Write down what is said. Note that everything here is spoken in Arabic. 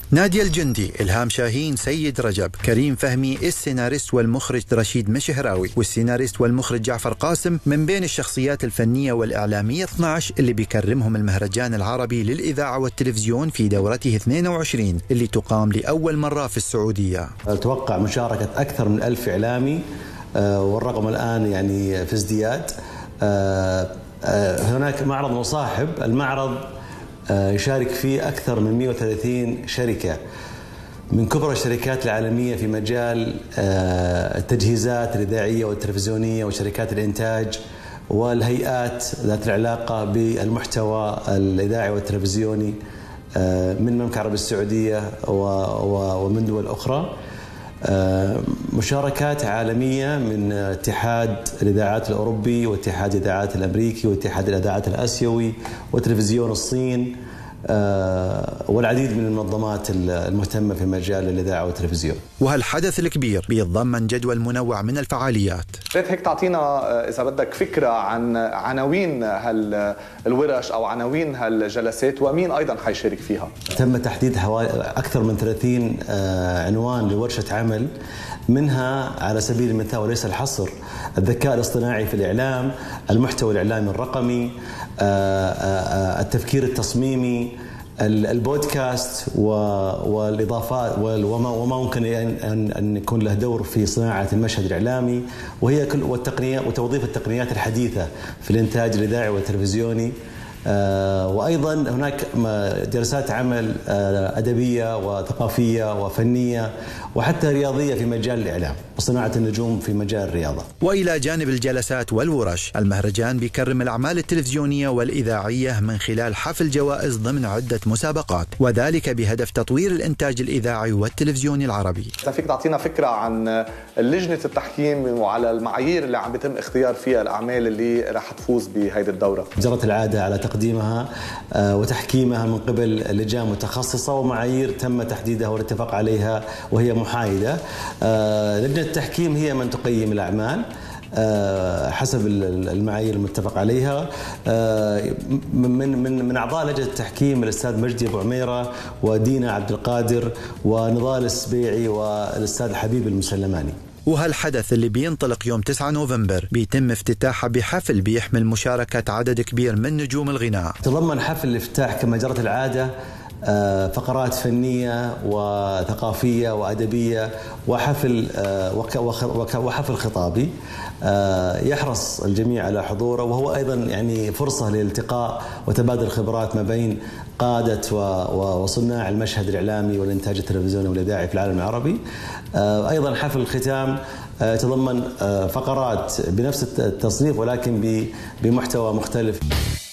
نادية الجندي، إلهام شاهين، سيد رجب، كريم فهمي، السيناريست والمخرج رشيد مشهراوي، والسيناريست والمخرج جعفر قاسم من بين الشخصيات الفنية والإعلامية 12 اللي بيكرمهم المهرجان العربي للإذاعة والتلفزيون في دورته 22 اللي تقام لأول مرة في السعودية. أتوقع مشاركة أكثر من 1000 إعلامي، والرقم الآن يعني في ازدياد. هناك معرض مصاحب، المعرض يشارك فيه أكثر من 130 شركة من كبرى الشركات العالمية في مجال التجهيزات الإذاعية والتلفزيونية وشركات الإنتاج والهيئات ذات العلاقة بالمحتوى الإذاعي والتلفزيوني من المملكة العربية السعودية ومن دول أخرى. مشاركات عالمية من اتحاد الإذاعات الأوروبي واتحاد الإذاعات الأمريكي واتحاد الإذاعات الآسيوي وتلفزيون الصين والعديد من المنظمات المهتمة في مجال الإذاعة والتلفزيون. وهالحدث الكبير بيتضمن جدول منوع من الفعاليات. ريت هيك تعطينا إذا بدك فكرة عن عناوين هالورش أو عناوين هالجلسات ومين أيضا حيشارك فيها. تم تحديد حوالي أكثر من 30 عنوان لورشة عمل، منها على سبيل المثال وليس الحصر الذكاء الاصطناعي في الإعلام، المحتوى الإعلامي الرقمي، التفكير التصميمي، البودكاست والإضافات وما ممكن أن يكون له دور في صناعة المشهد الإعلامي، وهي والتقنية وتوظيف التقنيات الحديثة في الإنتاج الإذاعي والتلفزيوني. وأيضا هناك جلسات عمل أدبية وثقافية وفنية وحتى رياضية في مجال الإعلام وصناعة النجوم في مجال الرياضة. وإلى جانب الجلسات والورش، المهرجان بيكرم الأعمال التلفزيونية والإذاعية من خلال حفل جوائز ضمن عدة مسابقات، وذلك بهدف تطوير الإنتاج الإذاعي والتلفزيوني العربي. فيك تعطينا فكرة عن لجنة التحكيم وعلى المعايير اللي عم بيتم اختيار فيها الأعمال اللي رح تفوز بهيدي الدورة؟ جرت العادة على تقديمها وتحكيمها من قبل لجان متخصصة ومعايير تم تحديدها والاتفاق عليها وهي محايدة. لجنة التحكيم هي من تقيم الأعمال حسب المعايير المتفق عليها. من أعضاء لجنة التحكيم الأستاذ مجدي أبو عميرة ودينا عبد القادر ونضال السبيعي والأستاذ حبيب المسلماني. وهالحدث اللي بينطلق يوم 9 نوفمبر بيتم افتتاحه بحفل بيحمل مشاركة عدد كبير من نجوم الغناء. تضمن حفل الافتتاح كما جرت العادة فقرات فنية وثقافية وأدبية وحفل خطابي يحرص الجميع على حضوره، وهو أيضا يعني فرصة للالتقاء وتبادل الخبرات ما بين قادة وصناع المشهد الإعلامي والإنتاج التلفزيوني والإذاعي في العالم العربي. أيضا حفل الختام يتضمن فقرات بنفس التصنيف ولكن بمحتوى مختلف.